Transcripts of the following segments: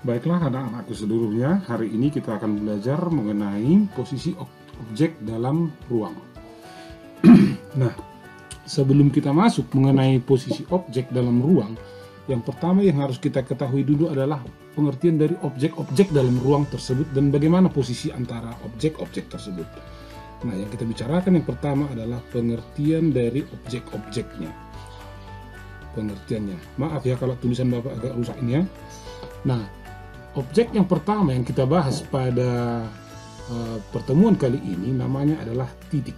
Baiklah anak-anakku seluruhnya, hari ini kita akan belajar mengenai posisi objek dalam ruang. Nah, sebelum kita masuk mengenai posisi objek dalam ruang, yang pertama yang harus kita ketahui dulu adalah pengertian dari objek-objek dalam ruang tersebut dan bagaimana posisi antara objek-objek tersebut. Nah, yang kita bicarakan yang pertama adalah pengertian dari objek-objeknya. Pengertiannya. Maaf ya kalau tulisan Bapak agak rusak ini ya. Nah, objek yang pertama yang kita bahas pada pertemuan kali ini namanya adalah titik.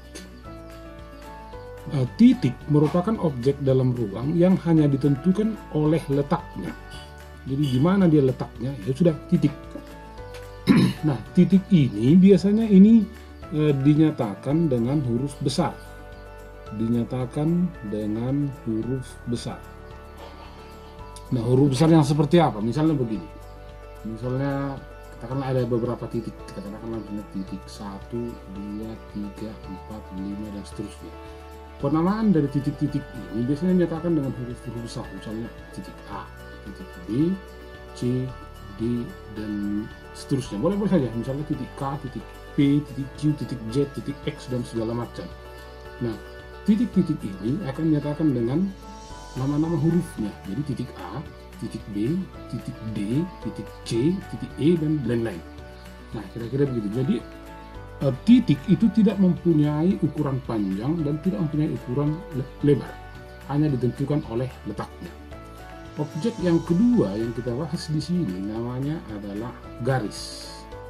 Titik merupakan objek dalam ruang yang hanya ditentukan oleh letaknya. Jadi di mana dia letaknya, ya sudah titik. Nah, titik ini biasanya dinyatakan dengan huruf besar. Dinyatakan dengan huruf besar. Nah, huruf besar yang seperti apa? Misalnya begini. Misalnya katakanlah ada beberapa titik, katakanlah titik 1, 2, 3, 4, 5 dan seterusnya. Penamaan dari titik-titik ini biasanya dinyatakan dengan huruf-huruf besar, misalnya titik A, titik B, C, D dan seterusnya. Boleh-boleh saja, misalnya titik K, titik P, titik Q, titik Z, titik X dan segala macam. Nah, titik-titik ini akan dinyatakan dengan nama-nama hurufnya. Jadi titik A, titik B, titik D, titik C, titik E, dan lain-lain. Nah, kira-kira begitu. Jadi, titik itu tidak mempunyai ukuran panjang dan tidak mempunyai ukuran lebar. Hanya ditentukan oleh letaknya. Objek yang kedua yang kita bahas di sini namanya adalah garis.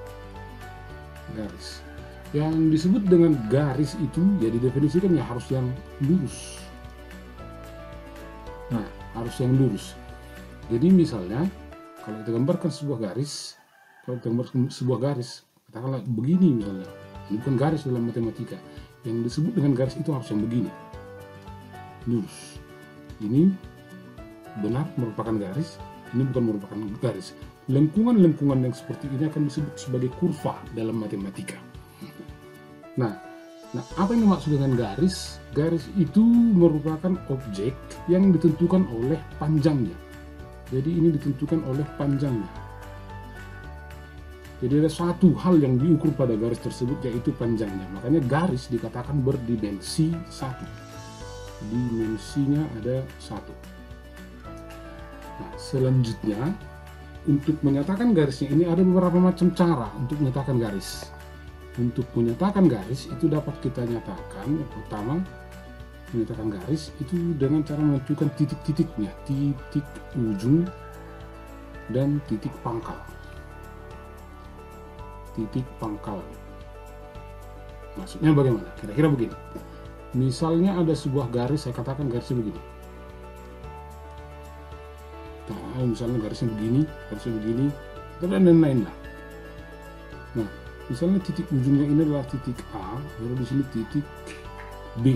Garis. Yang disebut dengan garis itu, ya didefinisikan ya harus yang lurus. Nah, harus yang lurus. Jadi misalnya kalau kita gambarkan sebuah garis, katakanlah begini misalnya, ini bukan garis dalam matematika. Yang disebut dengan garis itu harus yang begini, lurus. Ini benar merupakan garis, ini bukan merupakan garis. Lengkungan-lengkungan yang seperti ini akan disebut sebagai kurva dalam matematika. Nah, apa yang dimaksud dengan garis? Garis itu merupakan objek yang ditentukan oleh panjangnya. Jadi ini ditentukan oleh panjangnya. Jadi ada satu hal yang diukur pada garis tersebut, yaitu panjangnya. Makanya garis dikatakan berdimensi 1. Dimensinya ada 1. Nah, selanjutnya untuk menyatakan garisnya ini ada beberapa macam cara untuk menyatakan garis. Untuk menyatakan garis itu dapat kita nyatakan, yang pertama menyatakan garis itu dengan cara menentukan titik-titiknya, titik ujung dan titik pangkal. Titik pangkal. Maksudnya bagaimana? Kira-kira begini. Misalnya ada sebuah garis, saya katakan garisnya begini. Nah, misalnya garisnya begini, dan lain-lain lah. Nah, misalnya titik ujungnya ini adalah titik A, lalu di sini titik B.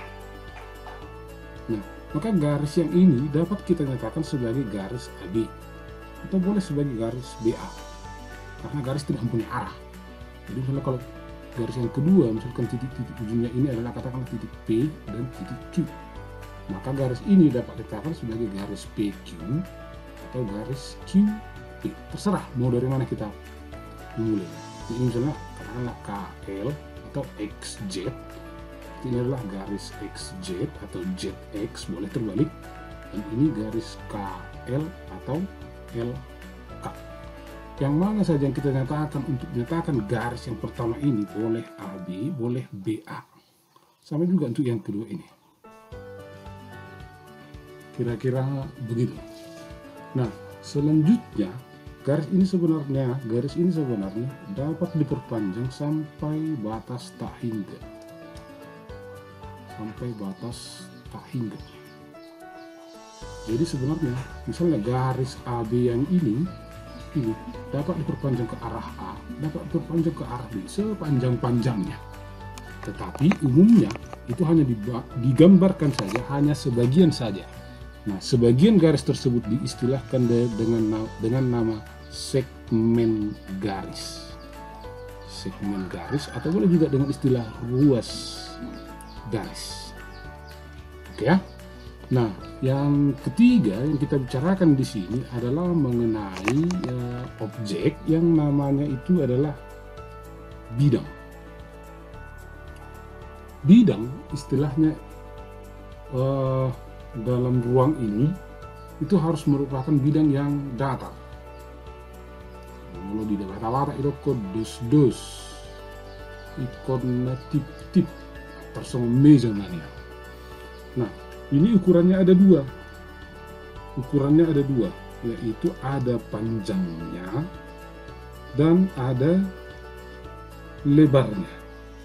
Nah, maka garis yang ini dapat kita nyatakan sebagai garis AB atau boleh sebagai garis BA karena garis tidak mempunyai arah. Jadi misalnya kalau garis yang kedua, misalkan titik-titik ujungnya ini adalah katakanlah titik P dan titik Q, maka garis ini dapat dikatakan sebagai garis PQ atau garis QP. Terserah mau dari mana kita memulai. Jadi misalnya katakanlah KL atau XZ. Ini adalah garis XZ atau ZX, boleh terbalik, dan ini garis KL atau LK. Yang mana saja yang kita nyatakan untuk menyatakan garis yang pertama ini, boleh AB, boleh BA. Sama juga untuk yang kedua ini. Kira-kira begitu. Nah, selanjutnya garis ini sebenarnya dapat diperpanjang sampai batas tak hingga. Jadi sebenarnya misalnya garis AB yang ini dapat diperpanjang ke arah A, dapat diperpanjang ke arah B sepanjang-panjangnya. Tetapi umumnya itu hanya digambarkan saja, hanya sebagian saja. Nah, sebagian garis tersebut diistilahkan dengan nama segmen garis. Segmen garis atau boleh juga dengan istilah ruas garis. Oke ya. Nah, yang ketiga yang kita bicarakan di sini adalah mengenai objek yang namanya itu adalah bidang. Bidang istilahnya dalam ruang ini itu harus merupakan bidang yang datar. Kalau di datar itu dos-dos, ikon tip-tip, persona mezananya. Nah, ini ukurannya ada dua. Yaitu ada panjangnya dan ada lebarnya.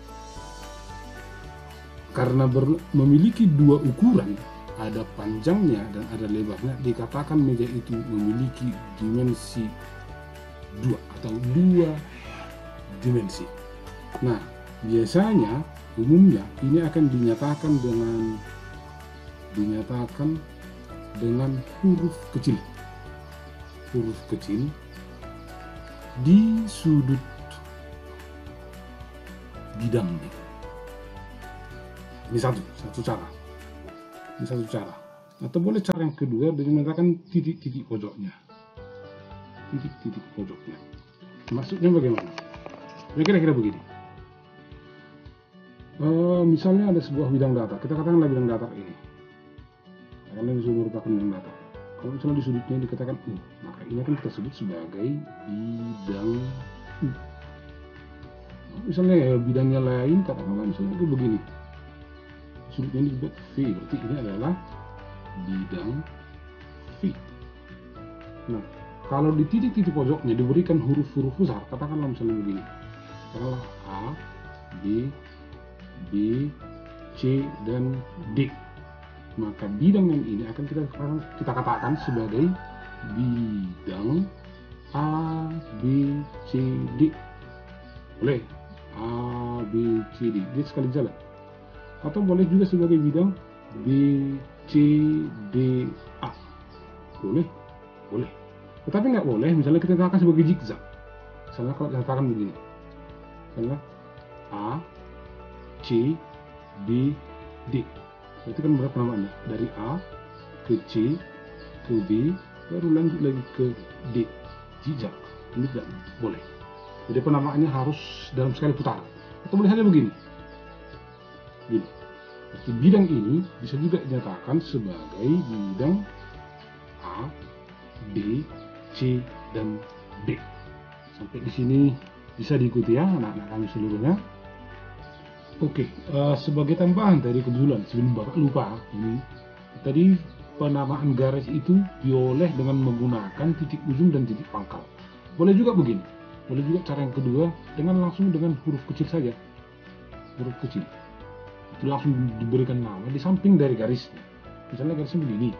Karena memiliki dua ukuran, ada panjangnya dan ada lebarnya, dikatakan meja itu memiliki dimensi dua dimensi. Nah, biasanya umumnya ini akan dinyatakan dengan huruf kecil di sudut bidangnya. Ini satu cara. Atau boleh cara yang kedua dengan menggunakan titik-titik pojoknya. Maksudnya bagaimana? Ya kira-kira begini. Misalnya ada sebuah bidang datar. Kita katakanlah bidang datar ini. Karena ini merupakan bidang datar. Kalau misalnya di sudutnya dikatakan U, maka ini akan kita sebut sebagai bidang U. Misalnya bidangnya lain, katakanlah misalnya itu begini. Sudutnya ini disebut V, berarti ini adalah bidang V. Nah, kalau di titik-titik pojoknya diberikan huruf-huruf besar, katakanlah misalnya begini, katakanlah A, B, C, dan D. Maka bidang yang ini akan kita katakan sebagai bidang A, B, C, D. Boleh A, B, C, D. Dia sekali jalan. Atau boleh juga sebagai bidang B, C, D, A. Boleh. Tetapi nggak boleh misalnya kita katakan sebagai zigzag. Misalnya kalau kita katakan begini, misalnya A, C, B, D. Berarti kan berapa namanya? Dari A ke C ke B, baru lanjut lagi ke D. Zigzag. Ini tidak boleh. Jadi penamaannya harus dalam sekali putaran. Atau boleh saja begini. Berarti bidang ini bisa juga dinyatakan sebagai bidang A, B, C, dan D. Sampai di sini bisa diikuti ya anak-anak kami seluruhnya. Oke, sebagai tambahan tadi kebetulan sebelum Bapak lupa ini, tadi penamaan garis itu boleh dengan menggunakan titik ujung dan titik pangkal. Boleh juga begini. Boleh juga cara yang kedua langsung dengan huruf kecil saja. Huruf kecil. Itu langsung diberikan nama di samping dari garisnya. Misalnya garisnya begini.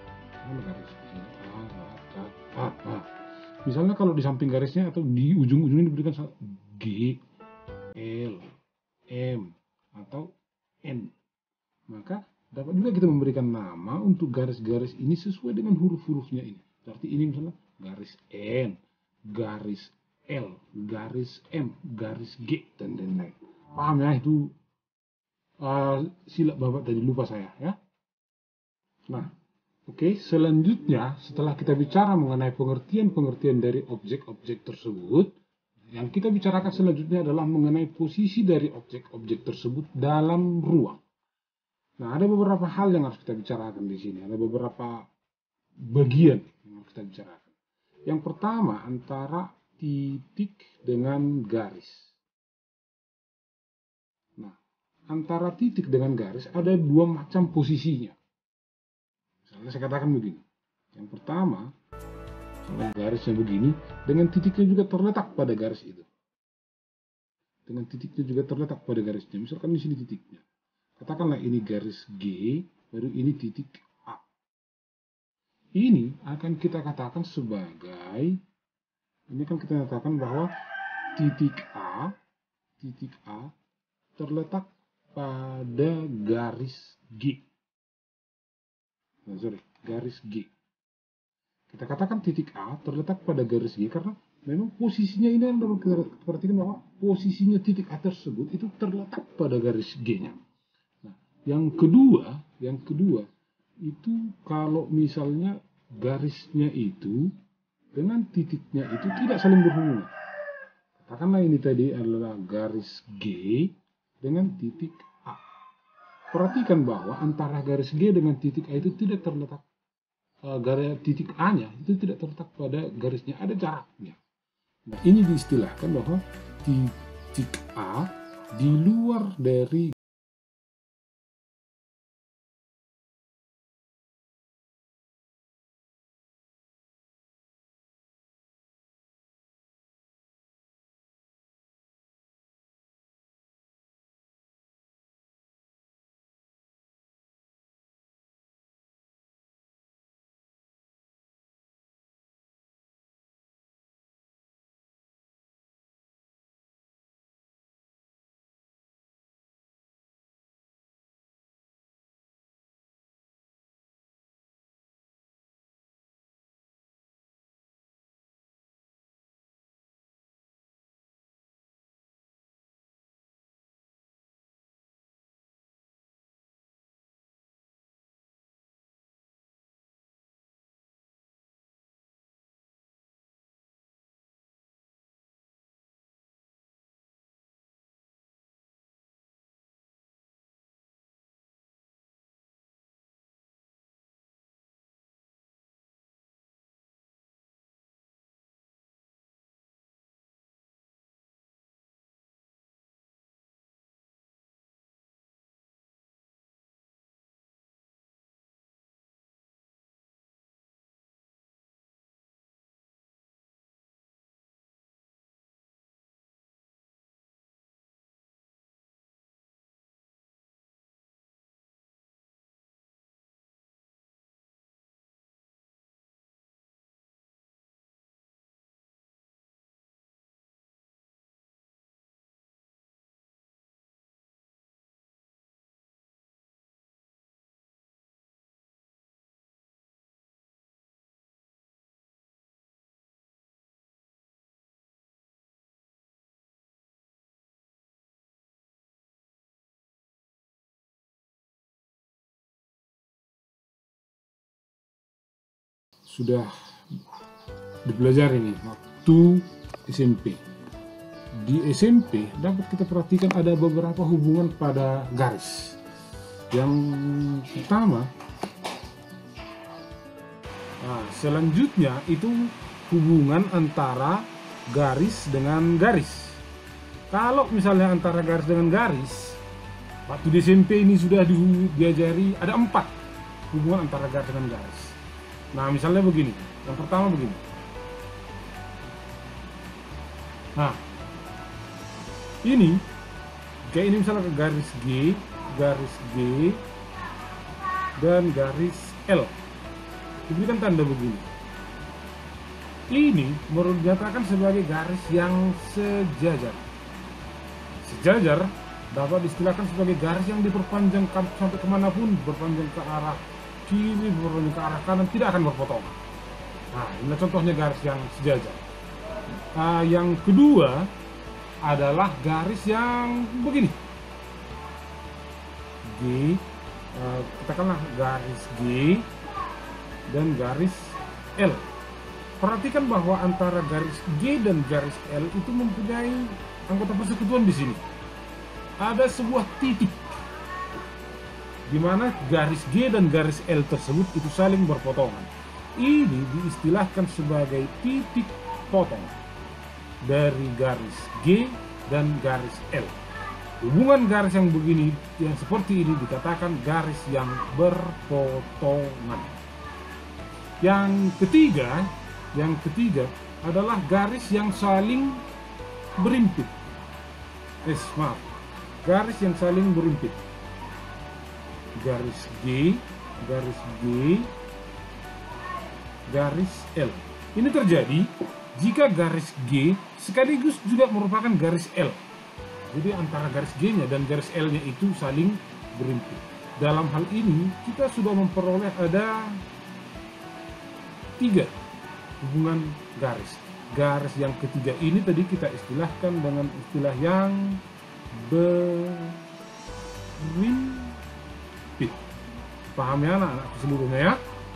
Misalnya kalau di samping garisnya atau di ujung-ujungnya diberikan G, L, M, atau N. Maka dapat juga kita memberikan nama untuk garis-garis ini sesuai dengan huruf-hurufnya ini. Berarti ini misalnya garis N, garis L, garis M, garis G, dan lain-lain. Paham ya itu? Silap Bapak tadi lupa saya ya. Nah, oke, selanjutnya setelah kita bicara mengenai pengertian dari objek-objek tersebut, yang kita bicarakan selanjutnya adalah mengenai posisi dari objek-objek tersebut dalam ruang. Nah, ada beberapa hal yang harus kita bicarakan di sini. Ada beberapa bagian yang harus kita bicarakan. Yang pertama, antara titik dengan garis. Nah, antara titik dengan garis ada dua macam posisinya. Misalnya saya katakan begini. Yang pertama, kalau garisnya begini, dengan titiknya juga terletak pada garis itu. Misalkan di sini titiknya. Katakanlah ini garis G, baru ini titik A. Ini akan kita katakan sebagai, ini kan kita katakan bahwa titik A terletak pada garis G. Garis G. Kita katakan titik A terletak pada garis G karena memang posisinya ini dapat kita perhatikan bahwa posisinya titik A tersebut itu terletak pada garis G-nya. Nah, yang kedua, itu kalau misalnya garisnya itu dengan titiknya itu tidak saling berhubungan. Katakanlah ini tadi adalah garis G dengan titik A. Perhatikan bahwa antara garis G dengan titik A itu tidak terletak, garis titik A-nya itu tidak terletak pada garisnya, ada jaraknya. Nah, ini diistilahkan bahwa titik A di luar dari sudah dipelajari ini waktu SMP. Di SMP dapat kita perhatikan ada beberapa hubungan pada garis. Yang pertama, selanjutnya itu hubungan antara garis dengan garis. Kalau misalnya antara garis dengan garis, waktu di SMP ini sudah diajari ada 4 hubungan antara garis dengan garis. Nah, misalnya begini. Yang pertama begini. Nah, ini kayak ini misalnya ke garis G, dan garis L. Diberikan tanda begini. Ini dinyatakan sebagai garis yang sejajar. Sejajar dapat diistilahkan sebagai garis yang diperpanjang sampai kemanapun, berpanjang ke arah kiri, berpanjang ke arah kanan, tidak akan berpotongan. Nah, ini contohnya garis yang sejajar. Yang kedua adalah garis yang begini. G, katakanlah garis G dan garis L. Perhatikan bahwa antara garis G dan garis L itu mempunyai anggota persekutuan di sini. Ada sebuah titik di mana garis G dan garis L tersebut itu saling berpotongan. Ini diistilahkan sebagai titik potong dari garis G dan garis L. Hubungan garis yang begini, yang seperti ini dikatakan garis yang berpotongan. Yang ketiga adalah garis yang saling berimpit. Garis yang saling berimpit. Garis G, garis L. Ini terjadi jika garis G sekaligus juga merupakan garis L. Jadi antara garis G-nya dan garis L-nya itu saling berimpit. Dalam hal ini kita sudah memperoleh ada 3 hubungan garis. Garis yang ketiga ini tadi kita istilahkan dengan istilah yang berimpit. Paham ya anak-anak seluruhnya ya?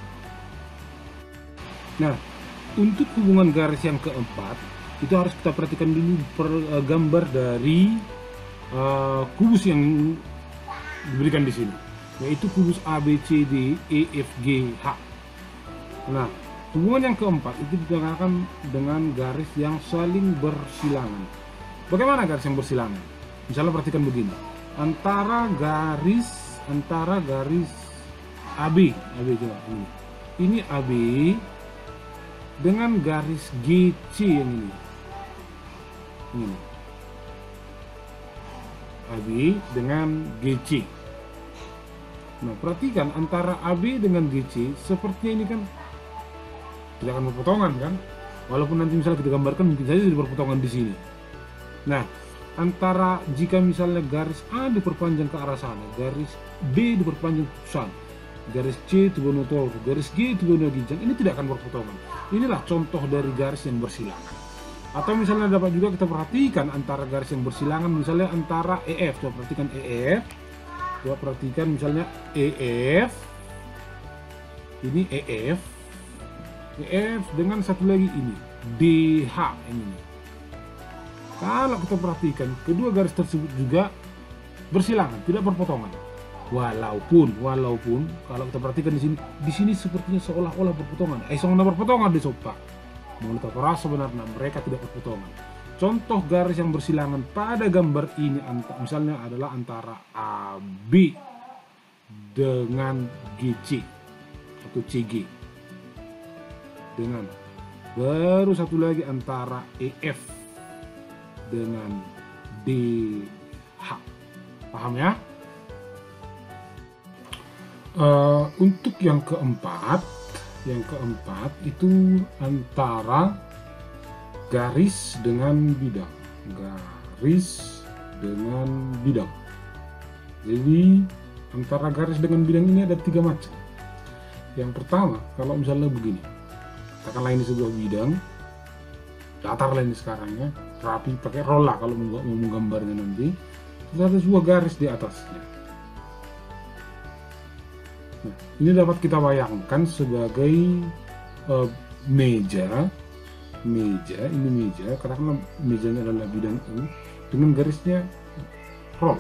Nah, untuk hubungan garis yang keempat, itu harus kita perhatikan dulu gambar dari kubus yang diberikan di sini, yaitu kubus ABCD EFGH. Nah, hubungan yang keempat itu dikatakan dengan garis yang saling bersilangan. Bagaimana garis yang bersilangan? Misalnya perhatikan begini, antara garis AB coba ini AB dengan garis GC yang ini AB dengan GC. Nah, perhatikan antara AB dengan GC sepertinya ini kan tidak akan berpotongan kan, walaupun nanti misalnya kita gambarkan mungkin saja jadi berpotongan di sini. Nah, antara jika misalnya garis A diperpanjang ke arah sana, garis B diperpanjang ke sana, garis C itu monotor, garis G itu ginjang, ini tidak akan berpotongan. Inilah contoh dari garis yang bersilangan. Atau misalnya dapat juga kita perhatikan antara garis yang bersilangan, misalnya antara EF, coba perhatikan EF, coba perhatikan misalnya EF, ini EF dengan satu lagi ini DH ini. Kalau kita perhatikan kedua garis tersebut juga bersilangan, tidak berpotongan. Walaupun kalau kita perhatikan di sini sepertinya seolah-olah berpotongan. Soalnya berpotongan di sopa. Menurut aku sebenarnya mereka tidak berpotongan. Contoh garis yang bersilangan pada gambar ini misalnya adalah antara AB dengan GC atau CG. Dengan baru satu lagi antara EF dengan DH. Paham ya? Untuk yang keempat itu antara garis dengan bidang. Jadi antara garis dengan bidang ini ada 3 macam. Yang pertama, kalau misalnya begini, katakanlah ini sebuah bidang, datar lah ini sekarang ya, rapi pakai rolla kalau mau menggambarnya nanti, terus ada sebuah garis di atasnya. Nah, ini dapat kita bayangkan sebagai meja, katakanlah mejanya adalah bidang U dengan garisnya roll.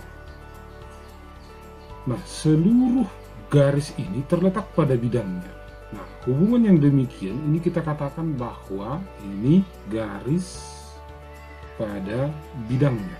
Nah, seluruh garis ini terletak pada bidangnya. Nah, hubungan yang demikian ini kita katakan bahwa ini garis pada bidangnya.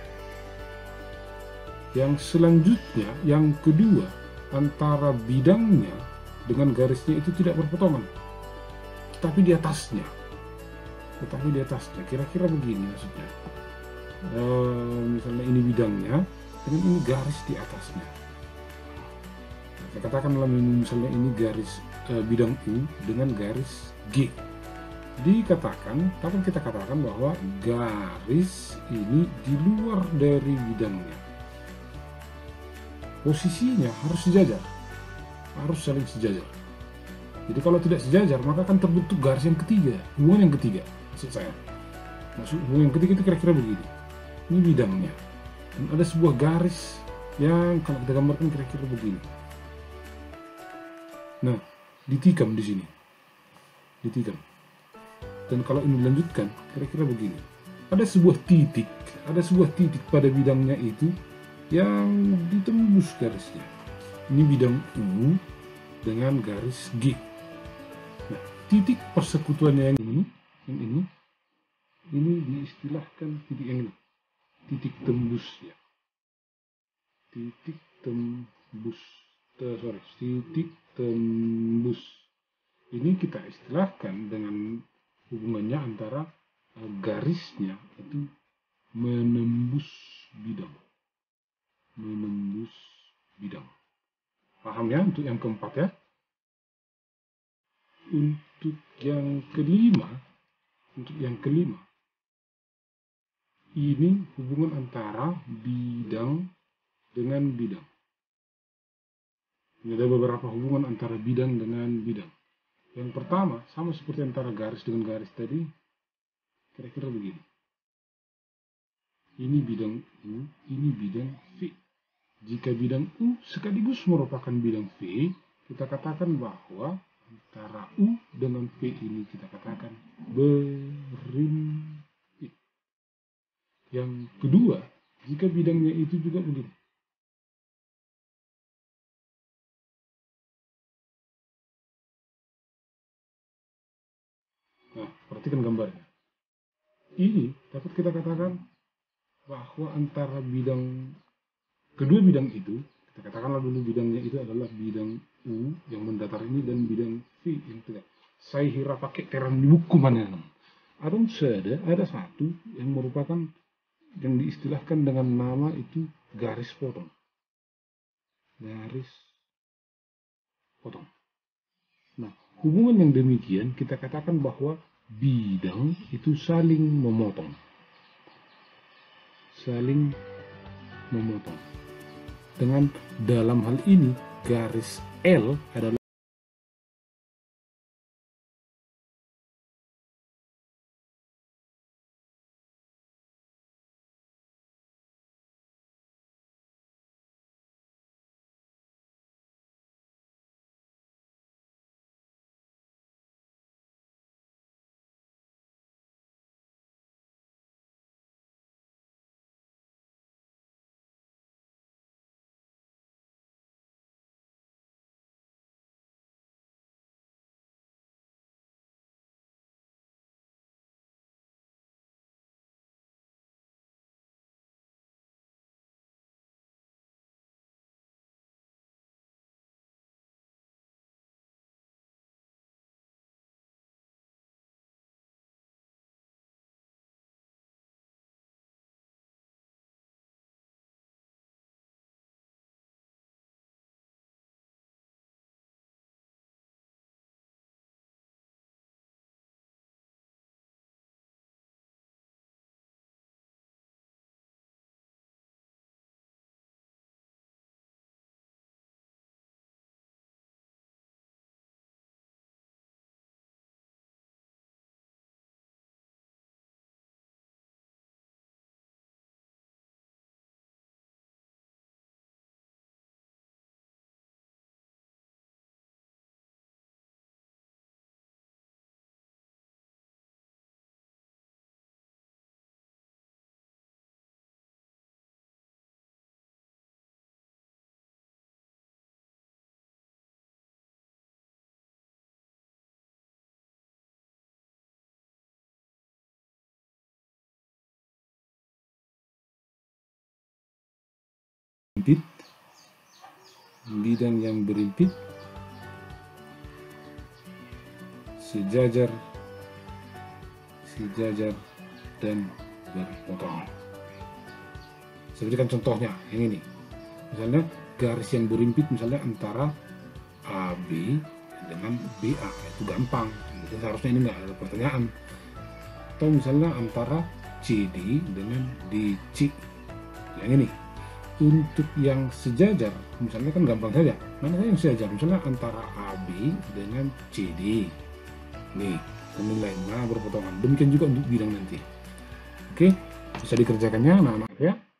Yang selanjutnya, yang kedua, antara bidangnya dengan garisnya itu tidak berpotongan, tetapi di atasnya. Kira-kira begini maksudnya. Misalnya ini bidangnya dengan ini garis di atasnya. Saya katakanlah misalnya ini garis bidang U dengan garis G. Dapat kita katakan bahwa garis ini di luar dari bidangnya. Posisinya harus sejajar, harus saling sejajar. Jadi kalau tidak sejajar maka akan terbentuk garis yang ketiga, hubungan yang ketiga maksud saya. Hubungan yang ketiga itu kira-kira begini. Ini bidangnya, dan ada sebuah garis yang kalau kita gambarkan kira-kira begini. Nah, ditikam di sini, ditikam. Dan kalau ini dilanjutkan kira-kira begini. Ada sebuah titik pada bidangnya itu yang ditembus garisnya. Ini bidang U dengan garis G. Nah, titik persekutuannya yang ini diistilahkan titik yang ini, titik tembusnya. Titik tembus. Ini kita istilahkan dengan hubungannya antara garisnya itu menembus bidang. Paham ya untuk yang keempat ya? Untuk yang kelima ini hubungan antara bidang dengan bidang. Ini ada beberapa hubungan antara bidang dengan bidang. Yang pertama sama seperti antara garis dengan garis tadi, kira-kira begini. Ini bidang U, ini bidang V. Jika bidang U sekaligus merupakan bidang V, kita katakan bahwa antara U dengan P ini kita katakan berimpit. Yang kedua, jika bidangnya itu juga begini. Nah, perhatikan gambarnya. Ini dapat kita katakan bahwa antara kedua bidang itu, kita katakanlah dulu bidangnya itu adalah bidang U yang mendatar ini dan bidang V yang tidak. Saya kira pakai terang di buku mana? Adon ada satu yang merupakan yang diistilahkan dengan nama itu garis potong. Garis potong. Nah, hubungan yang demikian kita katakan bahwa bidang itu saling memotong. Saling memotong. Dengan dalam hal ini garis L adalah bidang yang berimpit sejajar dan berpotong. Saya berikan contohnya yang ini. Misalnya garis yang berimpit misalnya antara AB dengan BA, itu gampang. Jadi seharusnya ini nggak ada pertanyaan. Atau misalnya antara CD dengan DC. Yang ini. Untuk yang sejajar, misalnya kan gampang saja. Mana yang sejajar? Misalnya antara AB dengan CD. Nih, nilai berpotongan. Demikian juga untuk bidang nanti. Oke, bisa dikerjakannya anak-anak ya.